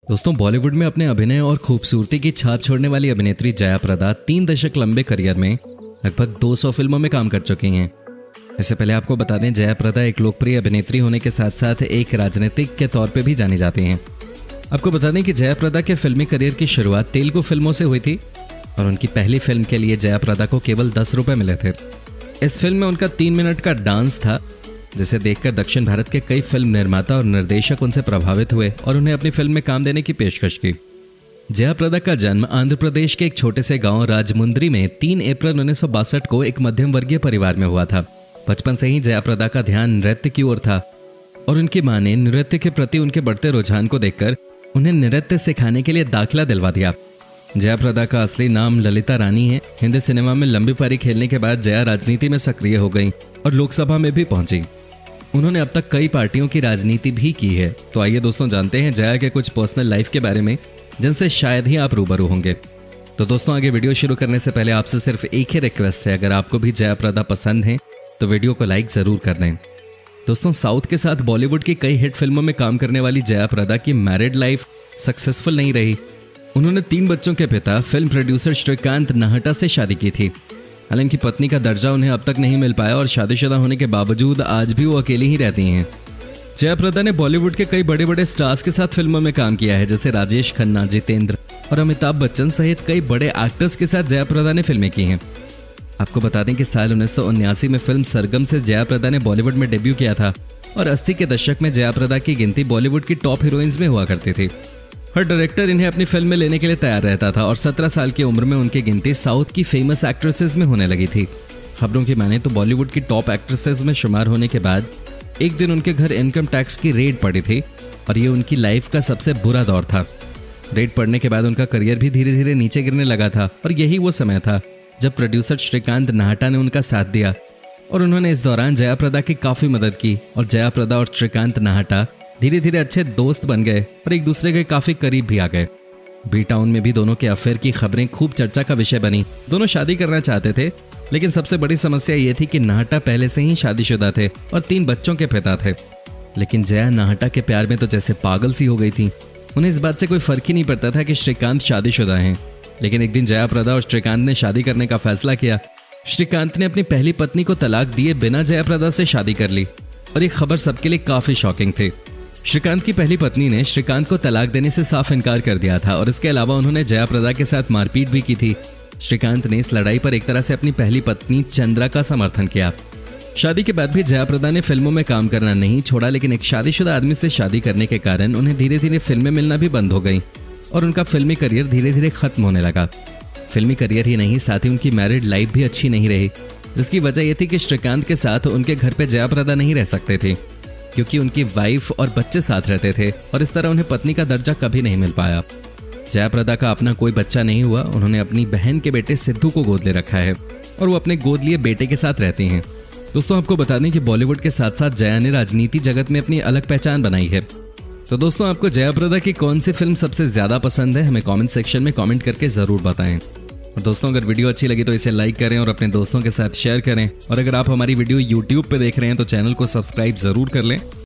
दोस्तों, बॉलीवुड में अपने अभिनय और खूबसूरती की छाप छोड़ने वाली अभिनेत्री जया प्रदा 3 दशक लंबे करियर में लगभग 200 फिल्मों में काम कर चुकी हैं। इससे पहले आपको बता दें, जया प्रदा एक लोकप्रिय अभिनेत्री होने के साथ साथ एक राजनीतिक के तौर पे भी जानी जाती हैं। आपको बता दें कि जया प्रदा के फिल्मी करियर की शुरुआत तेलुगु फिल्मों से हुई थी और उनकी पहली फिल्म के लिए जया प्रदा को केवल 10 रुपये मिले थे। इस फिल्म में उनका 3 मिनट का डांस था, जिसे देखकर दक्षिण भारत के कई फिल्म निर्माता और निर्देशक उनसे प्रभावित हुए और उन्हें अपनी फिल्म में काम देने की पेशकश की। जया प्रदा का जन्म आंध्र प्रदेश के एक छोटे से गांव राजमुंद्री में 3 अप्रैल 1962 को एक मध्यम वर्गीय परिवार में हुआ था। बचपन से ही जया प्रदा का ध्यान नृत्य की ओर था और उनकी मां ने नृत्य के प्रति उनके बढ़ते रुझान को देखकर उन्हें नृत्य सिखाने के लिए दाखिला दिलवा दिया। जया प्रदा का असली नाम ललिता रानी है। हिंदी सिनेमा में लंबी पारी खेलने के बाद जया राजनीति में सक्रिय हो गई और लोकसभा में भी पहुंची। उन्होंने अब तक कई पार्टियों की राजनीति भी की है। तो आइए दोस्तों, जानते हैं जया के कुछ पर्सनल लाइफ के बारे में जिनसे शायद ही आप रूबरू होंगे। तो दोस्तों, आगे वीडियो शुरू करने से पहले आपसे सिर्फ एक ही रिक्वेस्ट है, अगर आपको भी जया प्रदा पसंद है तो वीडियो को लाइक जरूर कर दें। दोस्तों, साउथ के साथ बॉलीवुड की कई हिट फिल्मों में काम करने वाली जया प्रदा की मैरिड लाइफ सक्सेसफुल नहीं रही। उन्होंने 3 बच्चों के पिता फिल्म प्रोड्यूसर श्रीकांत नाहटा से शादी की थी। हालांकि पत्नी का दर्जा उन्हें अब तक नहीं मिल पाया और शादीशुदा होने के बावजूद आज भी वो अकेली ही रहती हैं। जया प्रदा ने बॉलीवुड के कई बड़े बड़े स्टार्स के साथ फिल्मों में काम किया है, जैसे राजेश खन्ना, जितेंद्र और अमिताभ बच्चन सहित कई बड़े एक्टर्स के साथ जया प्रदा ने फिल्में की हैं। आपको बता दें कि साल 1979 में फिल्म सरगम से जया प्रदा ने बॉलीवुड में डेब्यू किया था और 80 के दशक में जया प्रदा की गिनती बॉलीवुड की टॉप हीरोइंस में हुआ करती थी। हर डायरेक्टर इन्हें अपनी फिल्म में लेने के लिए तैयार रहता था और 17 साल की उम्र में उनकी गिनती साउथ की फेमस एक्ट्रेसेस में होने लगी थी। खबरों की माने तो बॉलीवुड की टॉप एक्ट्रेसेस में शुमार होने के बाद एक दिन उनके घर इनकम टैक्स की रेड पड़ी थी और ये उनकी लाइफ का सबसे बुरा दौर था। रेड पड़ने के बाद उनका करियर भी धीरे धीरे नीचे गिरने लगा था और यही वो समय था जब प्रोड्यूसर श्रीकांत नाहटा ने उनका साथ दिया और उन्होंने इस दौरान जया प्रदा की काफी मदद की और जया प्रदा और श्रीकांत नाहटा धीरे धीरे अच्छे दोस्त बन गए और एक दूसरे के काफी करीब भी आ गए। बी टाउन में भी दोनों के अफेयर की खबरें खूब चर्चा का विषय बनी। दोनों शादी करना चाहते थे, लेकिन सबसे बड़ी समस्या ये थी कि नाहटा पहले से ही शादीशुदा थे और 3 बच्चों के पिता थे। लेकिन जया नाहटा के प्यार में तो जैसे पागल सी हो गई थी। उन्हें इस बात से कोई फर्क ही नहीं पड़ता था कि श्रीकांत शादीशुदा हैं। लेकिन एक दिन जया प्रदा और श्रीकांत ने शादी करने का फैसला किया। श्रीकांत ने अपनी पहली पत्नी को तलाक दिए बिना जया प्रदा से शादी कर ली और ये खबर सबके लिए काफी शॉकिंग थी। श्रीकांत की पहली पत्नी ने श्रीकांत को तलाक देने से साफ इनकार कर दिया था और इसके अलावा उन्होंने जया प्रदा के साथ मारपीट भी की थी। श्रीकांत ने इस लड़ाई पर एक तरह से अपनी पहली पत्नी चंद्रा का समर्थन किया। शादी के बाद भी जया प्रदा ने फिल्मों में काम करना नहीं छोड़ा, लेकिन एक शादीशुदा आदमी से शादी करने के कारण उन्हें धीरे धीरे फिल्में मिलना भी बंद हो गई और उनका फिल्मी करियर धीरे धीरे खत्म होने लगा। फिल्मी करियर ही नहीं, साथ ही उनकी मैरिड लाइफ भी अच्छी नहीं रही, जिसकी वजह यह थी कि श्रीकांत के साथ उनके घर पे जया प्रदा नहीं रह सकते थे क्योंकि उनकी वाइफ और बच्चे साथ रहते थे और इस तरह उन्हें पत्नी का दर्जा कभी नहीं मिल पाया। जया प्रदा का अपना कोई बच्चा नहीं हुआ। उन्होंने अपनी बहन के बेटे सिद्धू को गोद ले रखा है और वो अपने गोद लिए बेटे के साथ रहती हैं। दोस्तों, आपको बता दें कि बॉलीवुड के साथ साथ जया ने राजनीति जगत में अपनी अलग पहचान बनाई है। तो दोस्तों, आपको जया प्रदा की कौन सी फिल्म सबसे ज्यादा पसंद है, हमें कमेंट सेक्शन में कमेंट करके जरूर बताएं। और दोस्तों, अगर वीडियो अच्छी लगी तो इसे लाइक करें और अपने दोस्तों के साथ शेयर करें। और अगर आप हमारी वीडियो YouTube पे देख रहे हैं तो चैनल को सब्सक्राइब जरूर कर लें।